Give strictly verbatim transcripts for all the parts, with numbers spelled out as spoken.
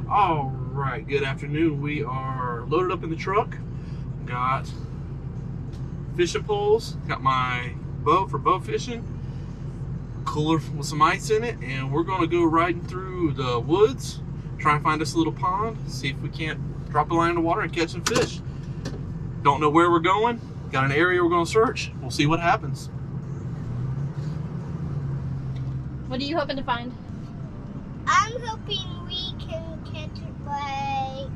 All right, good afternoon. We are loaded up in the truck. Got fishing poles, got my boat for boat fishing, cooler with some ice in it, and we're gonna go riding through the woods, try and find us a little pond, see if we can't drop a line in the water and catch some fish. Don't know where we're going, got an area we're gonna search. We'll see what happens. What are you hoping to find? I'm hoping we can catch like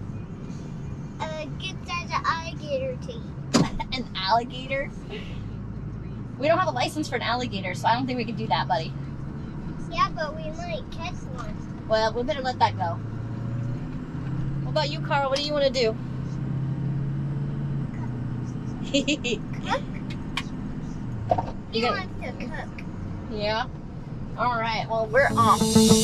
a good size alligator to eat. An alligator? We don't have a license for an alligator, so I don't think we can do that, buddy. Yeah, but we might catch one. Well, we better let that go. What about you, Carl? What do you want to do? Cook? He You wants to cook. Yeah? Alright, well, we're off.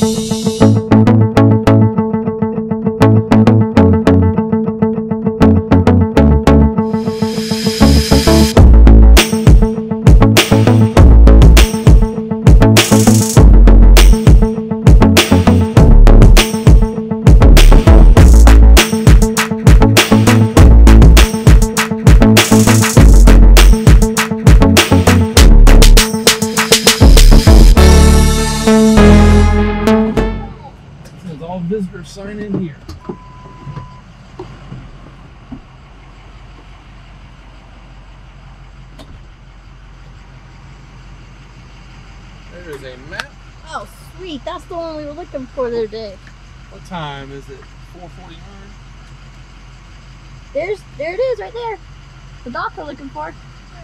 Visitors sign in here. There is a map. Oh, sweet. That's the one we were looking for the other day. What time is it? four forty-nine? There's, there it is right there. The dock we're looking for.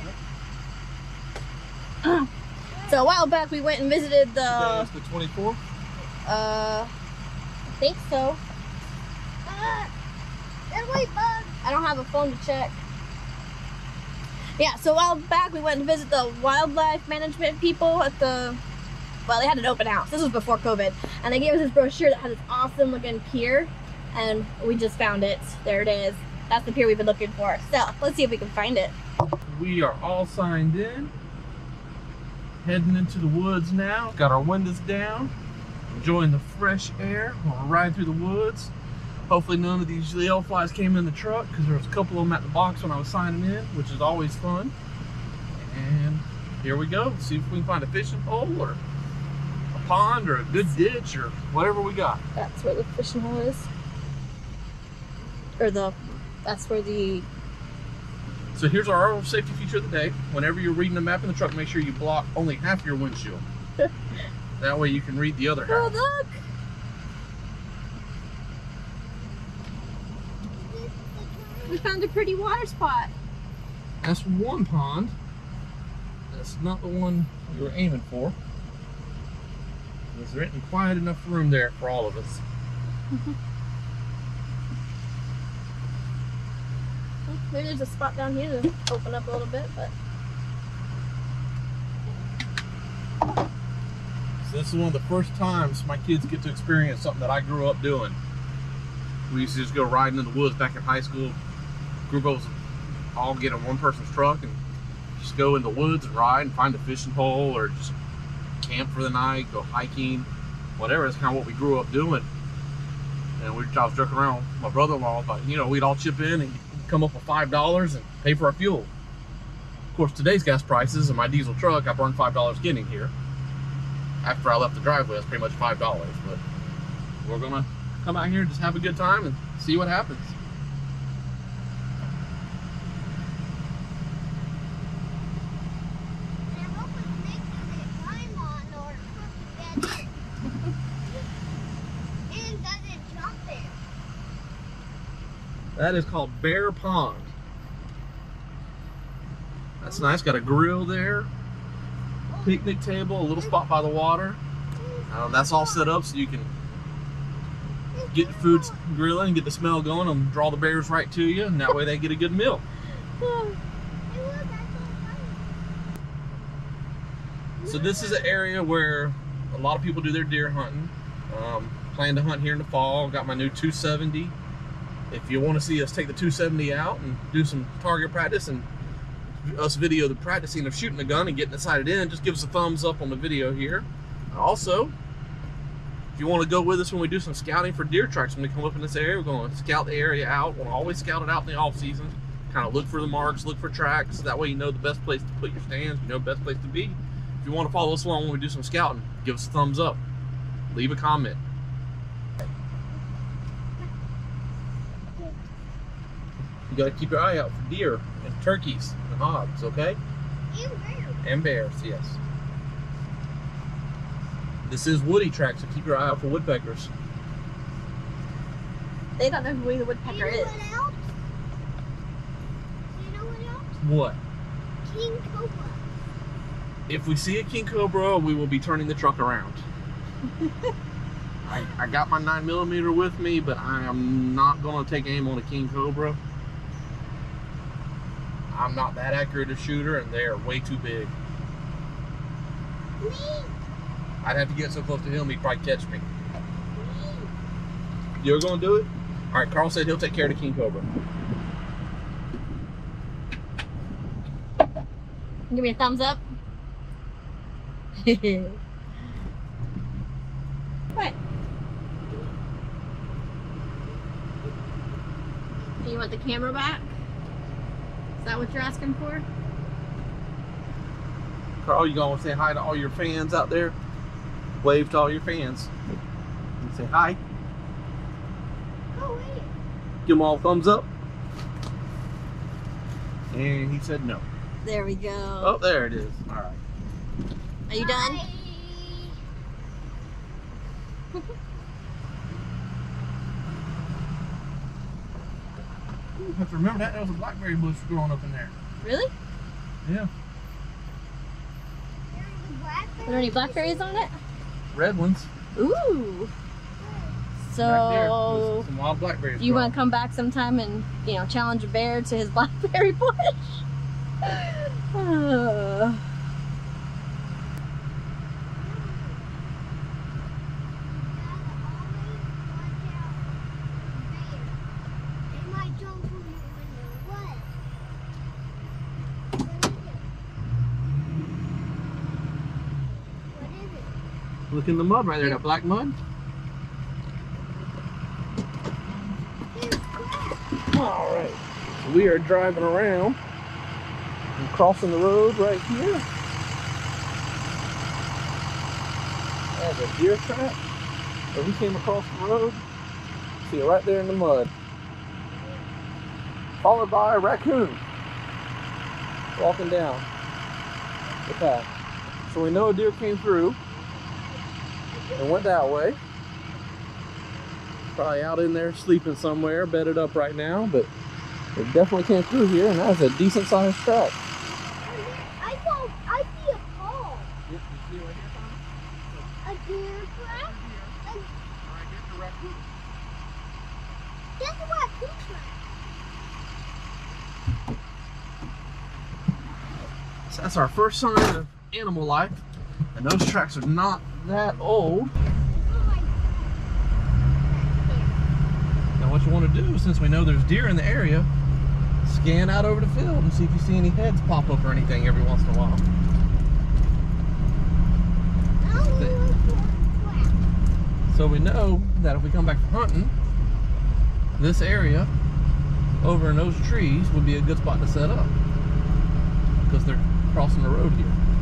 So a while back we went and visited the... That's the twenty-fourth? Uh... I think so. Uh, there's white bug. I don't have a phone to check. Yeah, so a while back we went to visit the wildlife management people at the, well, they had an open house. This was before COVID. And they gave us this brochure that had this awesome looking pier. And we just found it. There it is. That's the pier we've been looking for. So, let's see if we can find it. We are all signed in. Heading into the woods now. Got our windows down. Enjoying the fresh air while we're riding through the woods. Hopefully none of these yellow flies came in the truck because there was a couple of them at the box when I was signing in, which is always fun. And here we go. See if we can find a fishing pole or a pond or a good ditch or whatever we got. That's where the fishing hole is. Or the, that's where the... So here's our safety feature of the day. Whenever you're reading the map in the truck, make sure you block only half your windshield. That way you can read the other half. Oh, look! We found a pretty water spot. That's one pond. That's not the one we were aiming for. There isn't quite enough room there for all of us. Maybe there's a spot down here to open up a little bit, but... So this is one of the first times my kids get to experience something that I grew up doing. We used to just go riding in the woods back in high school. Group of us all get in one person's truck and just go in the woods and ride and find a fishing pole or just camp for the night, go hiking, whatever. That's kind of what we grew up doing. And we, I was joking around with my brother-in-law, but you know, we'd all chip in and come up with five dollars and pay for our fuel. Of course, today's gas prices and my diesel truck, I burned five dollars getting here. After I left the driveway, it's pretty much five dollars, but we're gonna come out here and just have a good time and see what happens. And I hope it's making it climb on or cook it. And doesn't jump it. That is called Bear Pond. That's nice, got a grill there, picnic table, a little spot by the water. Um, that's all set up so you can get the food grilling, get the smell going, and draw the bears right to you, and that way they get a good meal. So this is an area where a lot of people do their deer hunting. Um, plan to hunt here in the fall. Got my new two seventy. If you want to see us take the two seventy out and do some target practice and us video the practicing of shooting a gun and getting it sighted in, just give us a thumbs up on the video here. Also, If you want to go with us when we do some scouting for deer tracks, when we come up in this area, we're going to scout the area out. We'll always scout it out in the off season. Kind of look for the marks, look for tracks. That way you know the best place to put your stands, you know the best place to be. If you want to follow us along when we do some scouting, give us a thumbs up. Leave a comment. You got to keep your eye out for deer and turkeys and hogs, okay? And bears. And bears, yes. This is woody track, so keep your eye out for woodpeckers. They don't know who the You woodpecker know is. what else? You know what else? What? King Cobra. If we see a king cobra, we will be turning the truck around. I, I got my nine millimeter with me, but I am not going to take aim on a king cobra. I'm not that accurate a shooter, and they are way too big. Me. I'd have to get so close to him, he'd probably catch me. Me. You're going to do it? All right, Carl said he'll take care of the king cobra. Give me a thumbs up. What? Do you want the camera back? Is that what you're asking for? Carl, you going to say hi to all your fans out there? Wave to all your fans. And say hi. Go away. Give them all a thumbs up. And he said no. There we go. Oh, there it is. All right. Are you done? Bye. You have to remember that there was a blackberry bush growing up in there. Really? Yeah. There's a blackberry. Are there any blackberries on it? Red ones. Ooh. So, Right there. There's some wild blackberries. you growing. want to come back sometime and, you know, challenge a bear to his blackberry bush? Uh, Look in the mud right there, that black mud. All right, so we are driving around and crossing the road right here. There's a deer trap. So we came across the road. See it right there in the mud. Followed by a raccoon walking down the path. So we know a deer came through and went that way. Probably out in there sleeping somewhere, bedded up right now, but it definitely came through here, and that's a decent sized track. I saw, I see a pole. Yep, you see right here, Tommy? A deer trap. A, Alright, here's the raccoon. that's a raccoon trap. So that's our first sign of animal life, and those tracks are not that old. Oh my God. Now what you want to do, since we know there's deer in the area, scan out over the field and see if you see any heads pop up or anything every once in a while. I don't want to trap. So we know that if we come back from hunting, this area over in those trees would be a good spot to set up, because they're crossing the road here.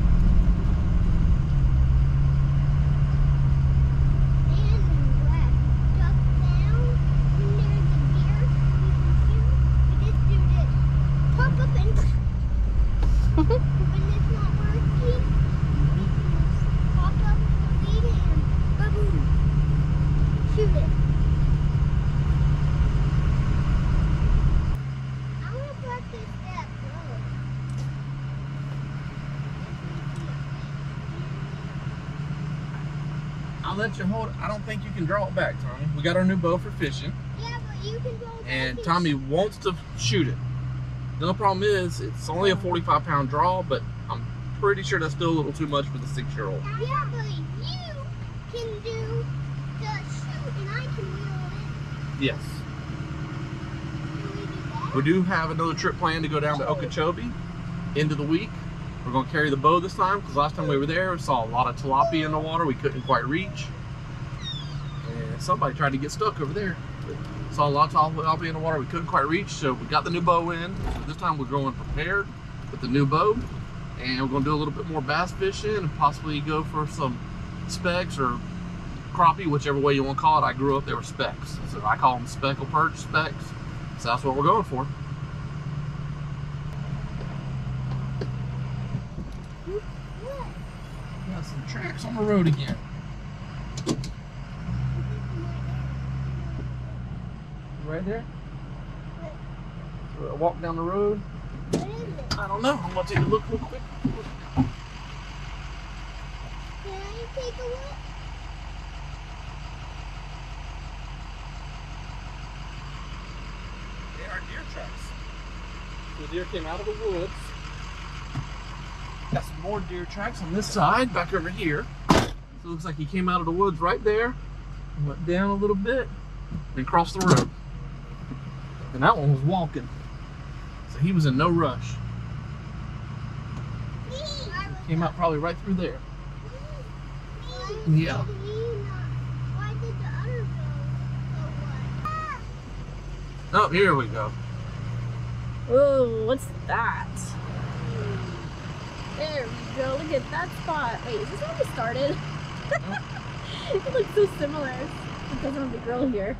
I'll let you hold it. I don't think you can draw it back, Tommy. We got our new bow for fishing, Yeah, but you can go and back Tommy wants to shoot it. The only problem is it's only a forty-five pound draw, but I'm pretty sure that's still a little too much for the six year old. Yeah, but you can do the shoot and I can reel it Yes. in. Can we do that? We do have another trip planned to go down to Okeechobee end of the week. We're going to carry the bow this time, because last time we were there we saw a lot of tilapia in the water we couldn't quite reach. And somebody tried to get stuck over there. Saw lots of algae in the water we couldn't quite reach, so we got the new bow in. So this time we're going prepared with the new bow, and we're going to do a little bit more bass fishing and possibly go for some specks or crappie, whichever way you want to call it. I grew up, they were specks, so I call them speckle perch specks. So that's what we're going for. Got some tracks on the road again. Right there? So I walk down the road. What is it? I don't know. I'm gonna take a look real quick. Can I take a look? They are deer tracks. The deer came out of the woods. Got some more deer tracks on this side, back over here. So it looks like he came out of the woods right there, went down a little bit, and crossed the road. And that one was walking. So he was in no rush. Came out probably right through there. Yeah. Why did the other go away? Oh, here we go. Oh, what's that? There we go. Look at that spot. Wait, is this where we started? It looks so similar. It doesn't have the grill here.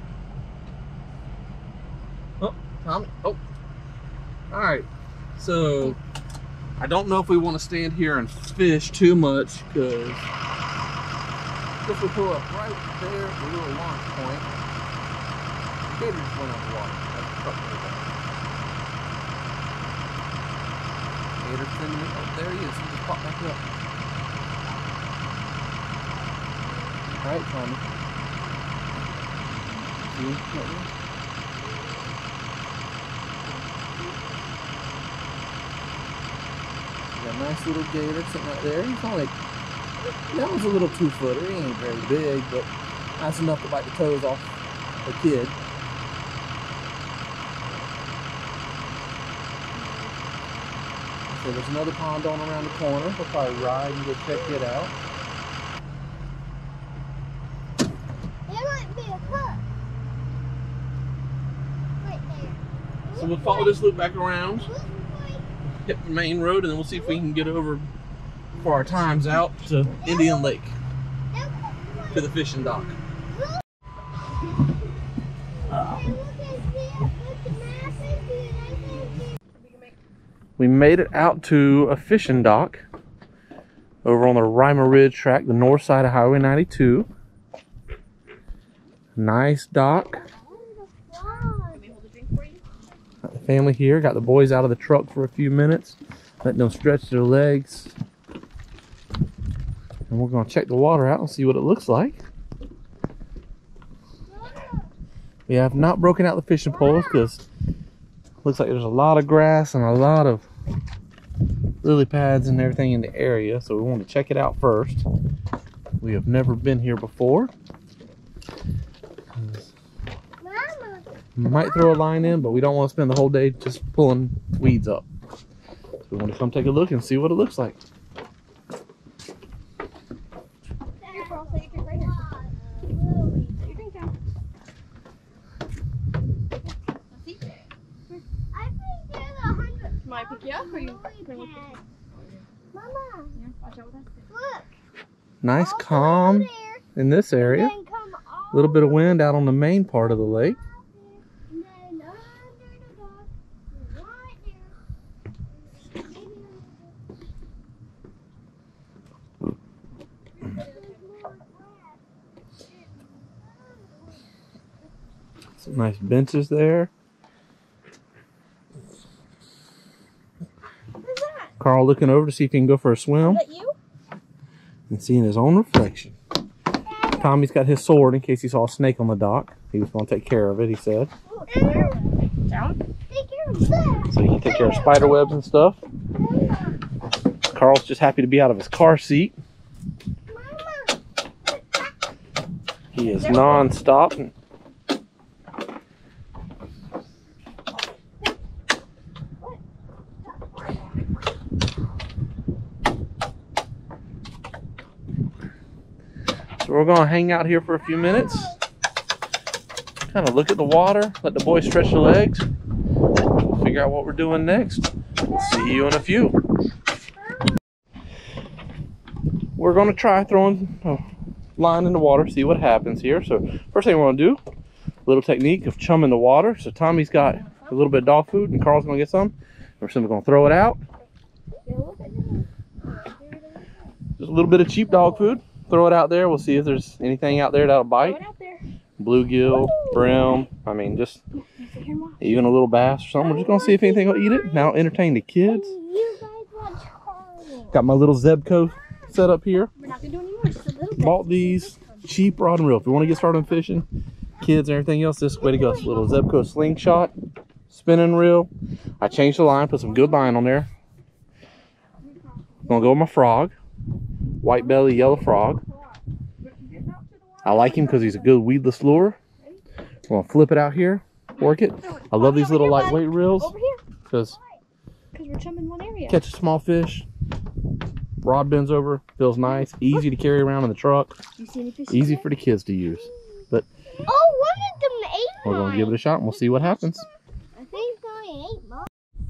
Oh, Tommy. Oh. Alright. So, I don't know if we want to stand here and fish too much because if we pull up right there at the little launch point, the gator just went underwater. That's the truck right there. Gator sending it. Oh, there he is. He just popped back up. Alright, Tommy. See him? Right there? Got a nice little gator sitting right there. He's only, that was a little two footer. He ain't very big, but that's enough to bite the toes off a kid. So there's another pond on around the corner. We'll probably ride and go check it out. There might be a hook. Right there. So we'll follow this loop back around, Looks like hit the main road, and then we'll see if we can get over for our times out to Indian Lake, that looks to the fishing dock. like Hey, look at this. Look the map is here. I can see. We made it out to a fishing dock over on the Rima Ridge track, the north side of Highway ninety-two. Nice dock. Got the family here, got the boys out of the truck for a few minutes, letting them stretch their legs. And we're going to check the water out and see what it looks like. We have not broken out the fishing poles because looks like there's a lot of grass and a lot of lily pads and everything in the area, so we want to check it out first. We have never been here before. Mama. We might throw a line in, but we don't want to spend the whole day just pulling weeds up. So we want to come take a look and see what it looks like. I think there's a hundred. Can I pick you up or you? lily pads. Mama, Yeah, watch out with that. look. Nice All the way calm there, in this area. then come all A little bit of wind out on the main part of the lake. and then under the dock, right there. Some nice benches there. Who's that? Carl looking over to see if he can go for a swim Is that you? and seeing his own reflection. Tommy's got his sword in case he saw a snake on the dock. He was going to take care of it, he said. Down? Take care of that. So he can take care of spider webs and stuff. Carl's just happy to be out of his car seat. Mama. He is non-stop. So we're going to hang out here for a few minutes, kind of look at the water, let the boys stretch their legs, figure out what we're doing next. See you in a few. We're going to try throwing a line in the water, see what happens here. So first thing we're going to do, a little technique of chumming the water. So Tommy's got a little bit of dog food and Carl's going to get some. We're simply going to throw it out. Just a little bit of cheap dog food. Throw it out there. We'll see if there's anything out there that'll bite. Bluegill, brim, I mean, just even a little bass or something. We're just going to see if anything will eat it. Now entertain the kids. Got my little Zebco set up here. Bought these cheap rod and reel. If you want to get started on fishing, kids and everything else, this is the way to go. It's a little Zebco slingshot, spinning reel. I changed the line, put some good line on there. I'm going to go with my frog. White belly, yellow frog. I like him because he's a good weedless lure. I'm going to flip it out here, work it. I love these little lightweight reels because catch a small fish, rod bends over, feels nice, easy to carry around in the truck, easy for the kids to use. But oh, one of them ate mine. We're going to give it a shot and we'll see what happens. I think I ate mine.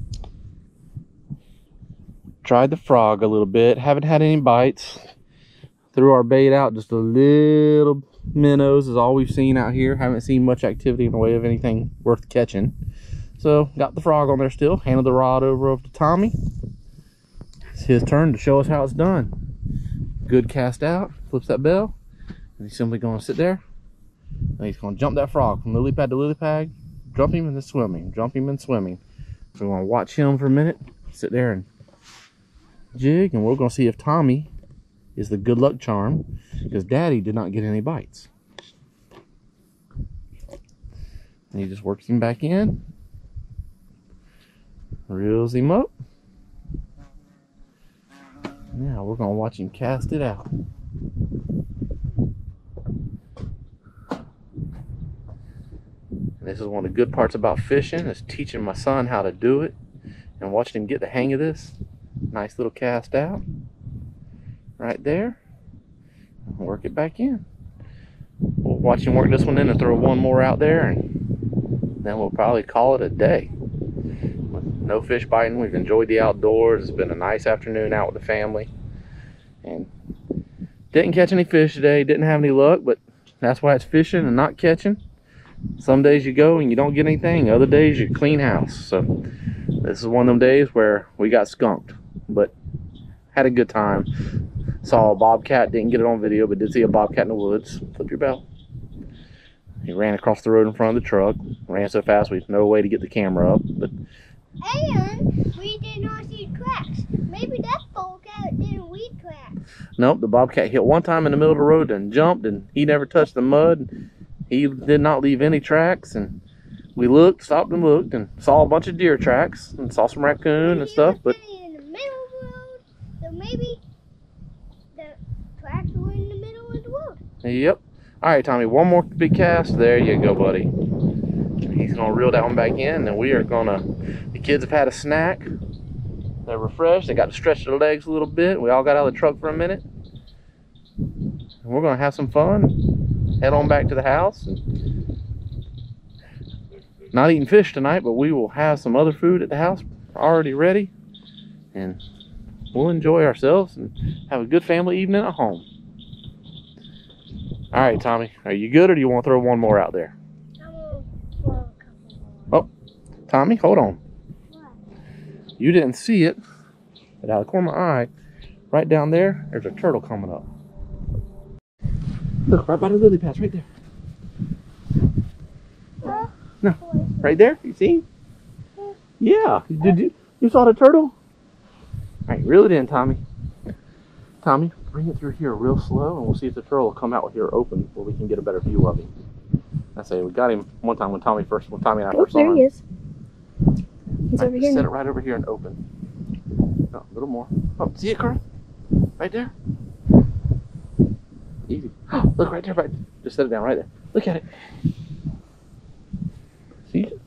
Tried the frog a little bit, haven't had any bites. Threw our bait out, just a little minnows is all we've seen out here. Haven't seen much activity in the way of anything worth catching. So got the frog on there still, handed the rod over, over to Tommy. It's his turn to show us how it's done. Good cast out, flips that bell, and he's simply going to sit there. And he's going to jump that frog from lily pad to lily pad, jump him and then swimming, jump him and swimming. So we're going to watch him for a minute, sit there and jig, and we're going to see if Tommy is the good luck charm, because Daddy did not get any bites. And he just works him back in, reels him up. Now we're going to watch him cast it out. And this is one of the good parts about fishing, is teaching my son how to do it and watching him get the hang of this. Nice little cast out right there. Work it back in. We'll watch him work this one in and throw one more out there, and then we'll probably call it a day. No fish biting. We've enjoyed the outdoors. It's been a nice afternoon out with the family, and didn't catch any fish today. Didn't have any luck, but that's why it's fishing and not catching. Some days you go and you don't get anything. Other days you clean house. So this is one of them days where we got skunked, but had a good time. Saw a bobcat, didn't get it on video, but did see a bobcat in the woods. Flip your bell. He ran across the road in front of the truck. Ran so fast we had no way to get the camera up. But and we did not see tracks. Maybe that bobcat didn't weed tracks. Nope, the bobcat hit one time in the middle of the road and jumped, and he never touched the mud. He did not leave any tracks, and we looked, stopped and looked, and saw a bunch of deer tracks and saw some raccoon and stuff. But in the middle of the road, so maybe the tracks were in the middle of the road. Yep. All right, Tommy, one more big cast. There you go, buddy. He's gonna reel that one back in, and we are gonna. The kids have had a snack. They're refreshed. They got to stretch their legs a little bit. We all got out of the truck for a minute. And we're gonna have some fun. Head on back to the house. And not eating fish tonight, but we will have some other food at the house already ready, and we'll enjoy ourselves and have a good family evening at home. All right, Tommy, are you good, or do you want to throw one more out there? Oh, Tommy, hold on. You didn't see it, but out of the corner of my eye, right down there, there's a turtle coming up. Look, right by the lily pads, right there. Huh? No, right there. You see? Yeah. Did you? You saw the turtle? All right, reel it in, Tommy. Tommy, bring it through here real slow, and we'll see if the turtle will come out with here open, where we can get a better view of him. I say we got him one time when Tommy first, when Tommy and I Oh, first saw him. there he is. He's Right, over here set now. it right over here and open. Oh, a little more. Oh, see it, Carl? Right there. Easy. Oh, look right there, right. Just set it down right there. Look at it. See it?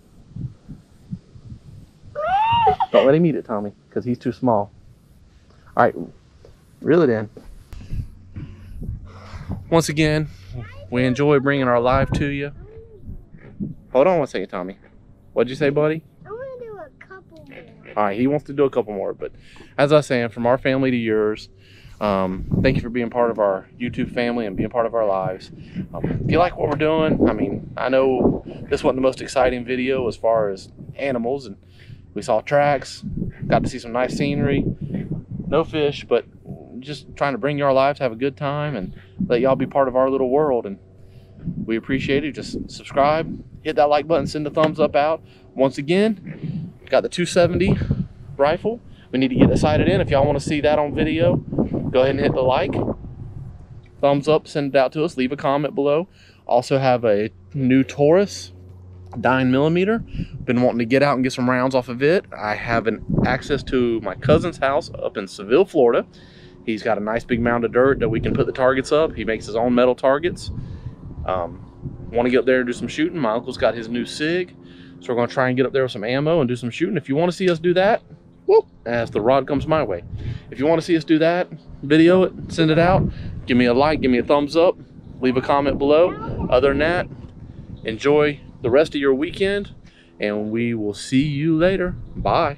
Don't let him eat it, Tommy, because he's too small. All right, reel it in. Once again, we enjoy bringing our live to you. Hold on one second, Tommy. What'd you say, buddy? I want to do a couple more. All right, he wants to do a couple more, but as I was saying, from our family to yours, um, thank you for being part of our YouTube family and being part of our lives. Um, if you like what we're doing, I mean, I know this wasn't the most exciting video as far as animals, and we saw tracks, got to see some nice scenery, no fish, but just trying to bring you our lives, have a good time, and let y'all be part of our little world. And we appreciate it. Just subscribe, hit that like button, send a thumbs up out. Once again, got the two seventy rifle. We need to get it sighted in. If y'all want to see that on video, go ahead and hit the like, thumbs up, send it out to us, leave a comment below. Also have a new Taurus nine millimeter. Been wanting to get out and get some rounds off of it. I have an access to my cousin's house up in Seville, Florida. He's got a nice big mound of dirt that we can put the targets up. He makes his own metal targets. Um, want to get up there and do some shooting. My uncle's got his new SIG, so we're going to try and get up there with some ammo and do some shooting. If you want to see us do that, whoop, as the rod comes my way. If you want to see us do that, video it, send it out, give me a like, give me a thumbs up, leave a comment below. Other than that, enjoy the rest of your weekend, and we will see you later. Bye.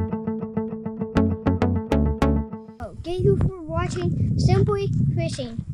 Thank you for watching Simply Fishing.